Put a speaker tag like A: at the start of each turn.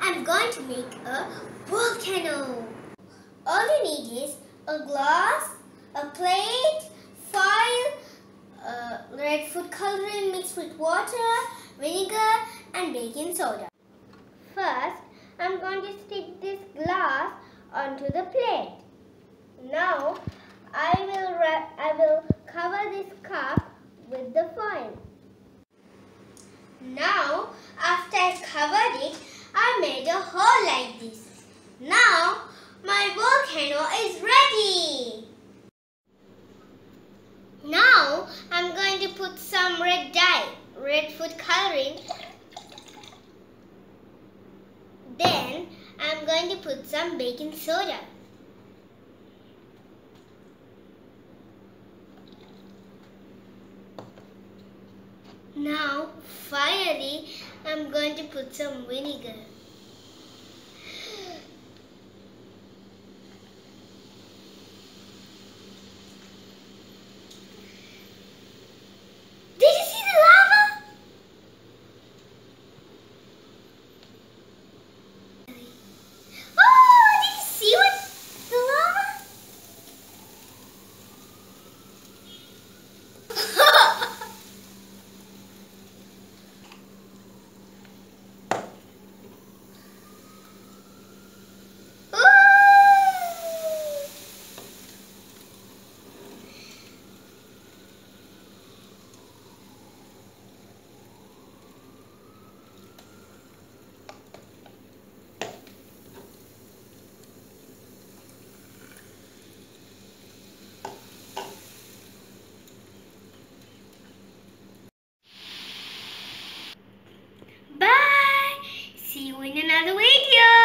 A: I'm going to make a volcano. All you need is a glass, a plate, foil, red food coloring mixed with water, vinegar and baking soda. First, I'm going to stick this glass onto the plate. Now, I will cover this cup with the foil. Now, after I covered it, I made a hole like this. Now, my volcano is ready. Now, I'm going to put some red dye, red food coloring. Then, I'm going to put some baking soda. Now, finally, I'm going to put some vinegar. Did you see the lava? Oh, did you see the lava? Bye! See you in another video!